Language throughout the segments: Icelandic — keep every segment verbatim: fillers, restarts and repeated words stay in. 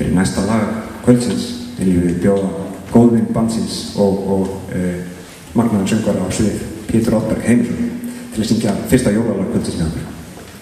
Fyrir næsta lag kvöldsins viljum við bjóða góðvin bandsins og, og uh, magnaðan söngvara á svið Pétur Oddberg Heimisson til að syngja fyrsta jólalag kvöldsins með okkur.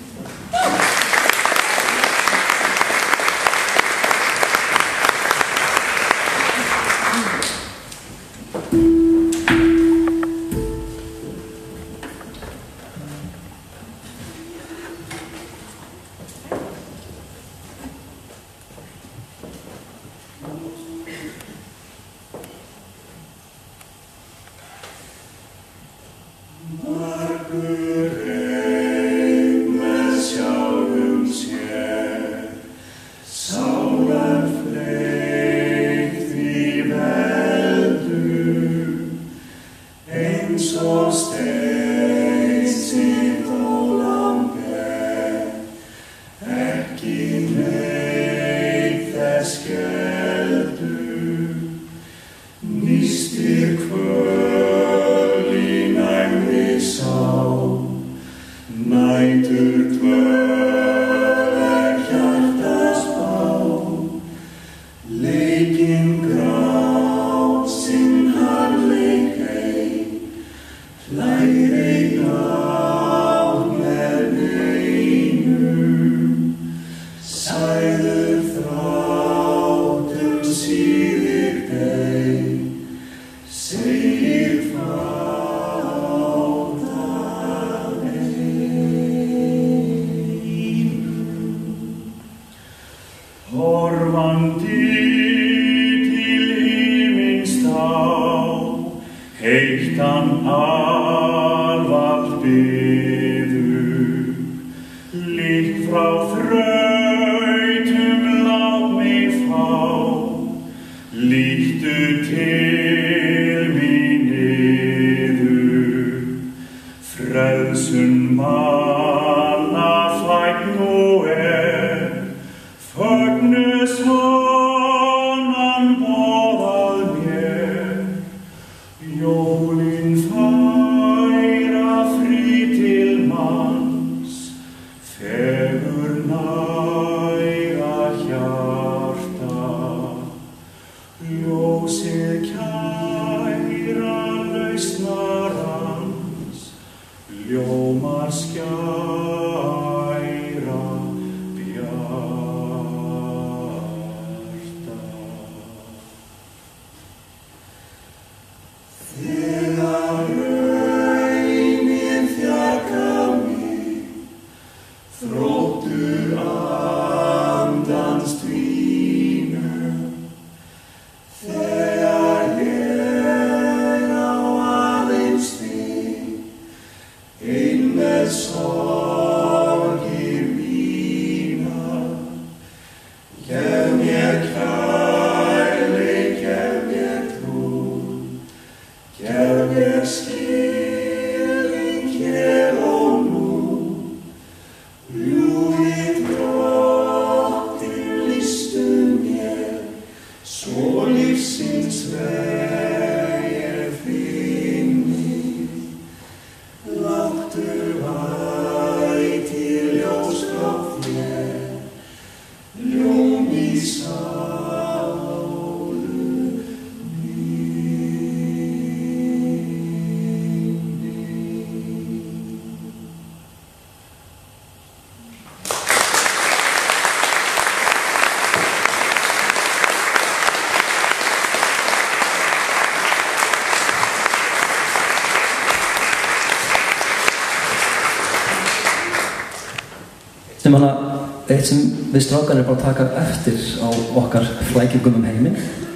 Sem hana, eitt sem við strákarnir bara taka eftir á okkar flækjungum um heiminn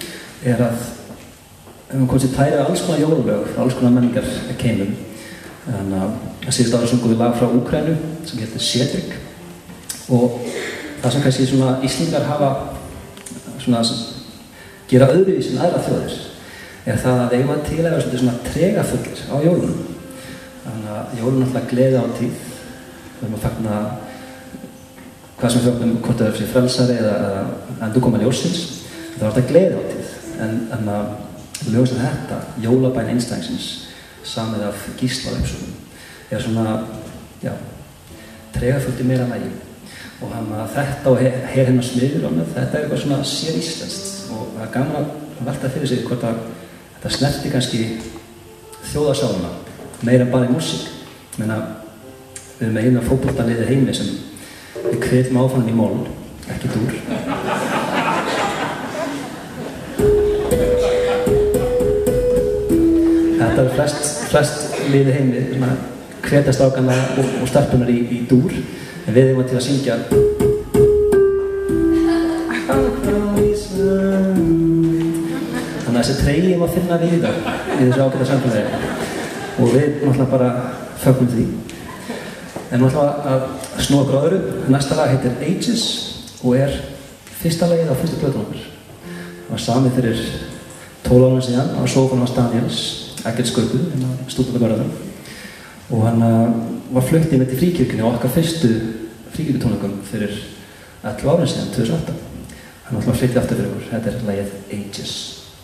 er að við höfum komið sér tæri alls konar jólalög, alls konar menningar keimum. Þannig að síðust ára sungum við lag frá Úkraínu sem heitir Cedric og það sem kannski svona Íslendingar hafa svona gera öðruvísi en aðra þjóðir er það að eigum að tilæra svolítið svona tregafullir á jólunum. Þannig að jólun náttúrulega gleði á tíð, við höfum að fagna hvað sem við fjöldum hvort það er fyrir frelsari eða endurkoma ljósins, það var þetta gleði á tíð. En, en að lög sem þetta, jólabæn einstæðingsins, samið af Gísla Uppsölum, er svona, já, tregafullt í meira nægi. og hann að þetta og her hennar smiður og með, þetta er eitthvað svona sér íslenskt og það er gaman að velta fyrir sig hvort að þetta snerti kannski þjóðarsáluna meira en bara í músík. Ég meina, við erum með eina fótboltaliði heimi sem við hvetjum áfram í moll, ekki dúr. Þetta er flest, flest liði heimi, svona hvetja strákana og, og stelpunar í, í dúr, en við erum til að syngja þannig að þessi treyjum að finna við í dag í þessu ágæta samfélagi og við náttúrulega bara fögnum því. En náttúrulega að snúa okkur á öðru, næsta lag heitir Ages og er fyrsta lagið á fyrstu plötunum okkar. Það var samið fyrir tólf árum síðan á sófanum hans Daniels, Eggert Sköpu, hérna stúdentagörðum. Og hann var flutt í mitt í Fríkirkjunni á okkar fyrstu fríkirkjutónleikum fyrir ellefu árum síðan, tvö þúsund og átta. Hann var alltaf flyttið aftur fyrir okkur. Þetta er lagið Ages.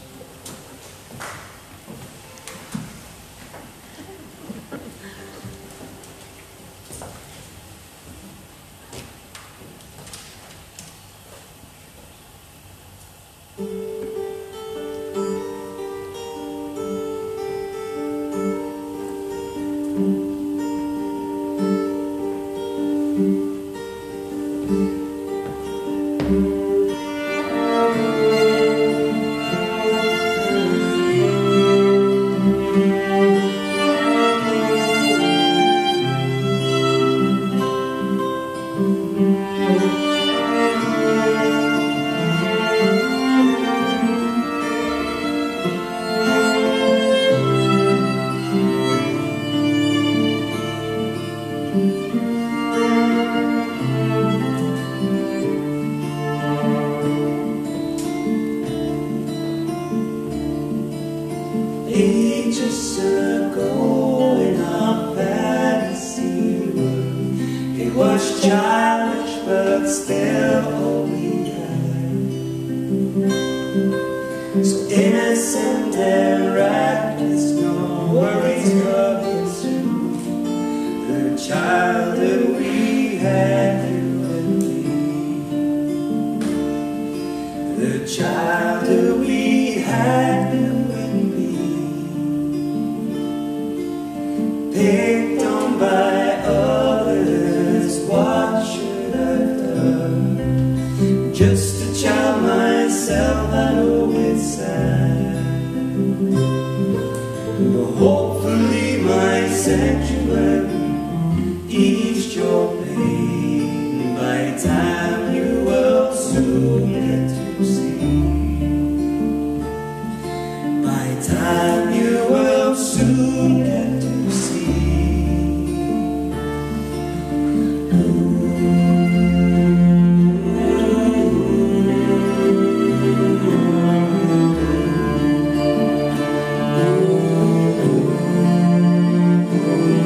Ages ago in our fantasy world, it was childish but still all we had. So innocent and reckless, no worries coming soon. The childhood we had, you and me. The childhood we had, you and me. Picked on by others, what should I've done? Just a child myself, I know it's sad. But hopefully my sanctuary eased your pain. By time you will soon get to see. By time you will soon get to see. Ooh.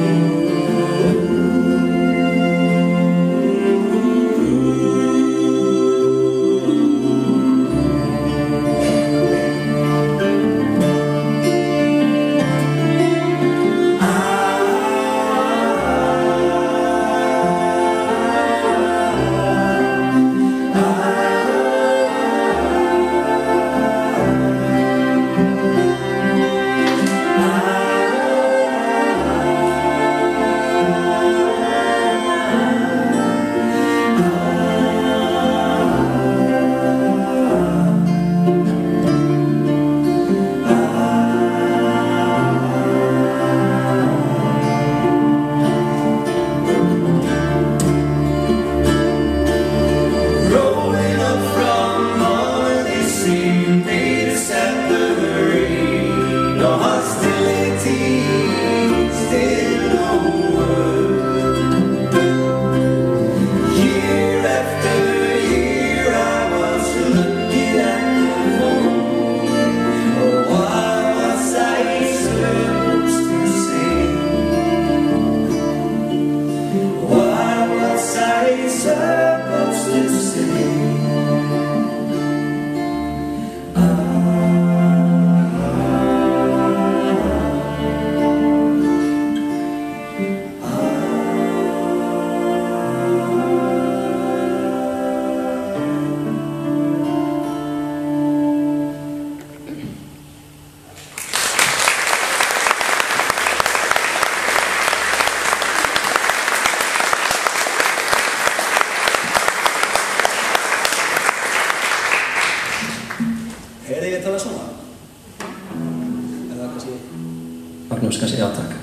Magnús kannski, já takk.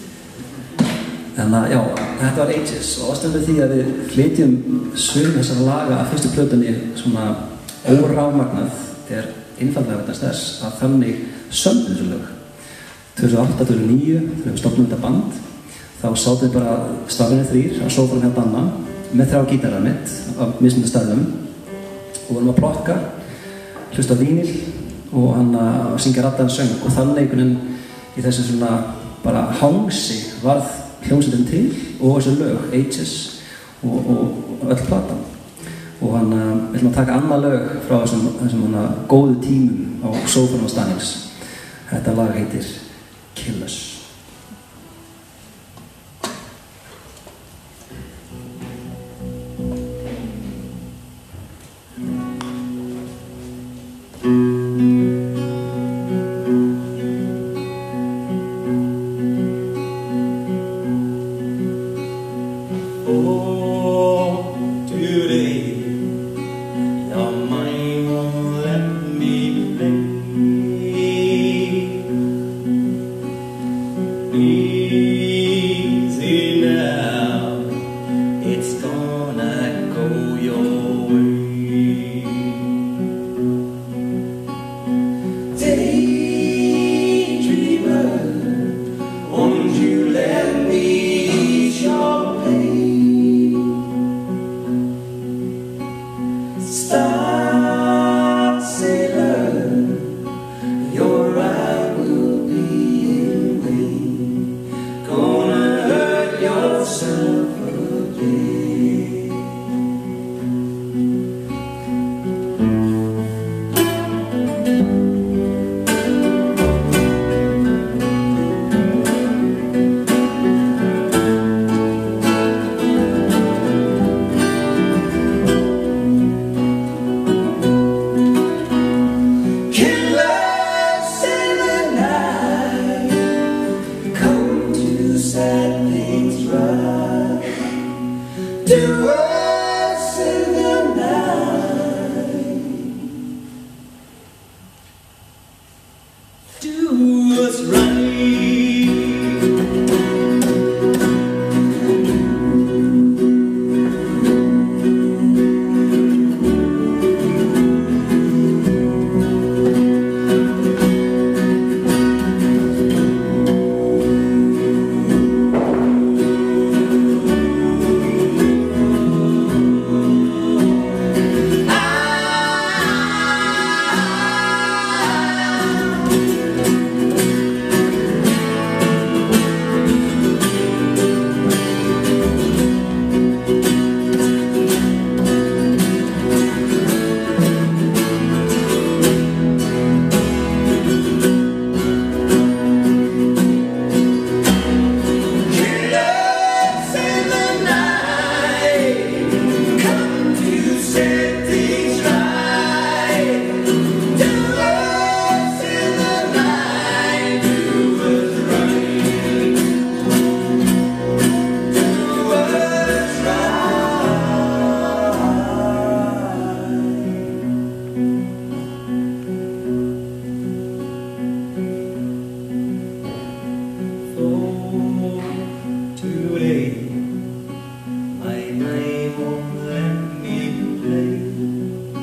En að, já, þetta var Ages og ástæðan fyrir því að við flytjum sum þessara laga af fyrstu plötunni svona órafmagnað er einfaldlega vegna þess að þannig sömdum þessu lög. tvö þúsund og átta til tvö þúsund og níu, þegar við stofnum þetta band, þá sátum við bara stafirnir þrýr á sófanum hjá Danna með þrjá gítarar mitt á mismunandi stæðum og vorum að plokka, hlusta á vínil og hann að syngja raddaðan söng og þannig einhvern veginn í þessu svona bara hangsi varð hljómsveitin til og þessu lög, Ages og, og, og öll platan. Og hann, við ætlum að taka annað lög frá þessum, þessum hana, góðu tímum á sófanum á Stanings. Þetta lag heitir Kill Us.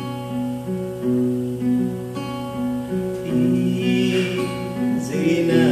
Easy now.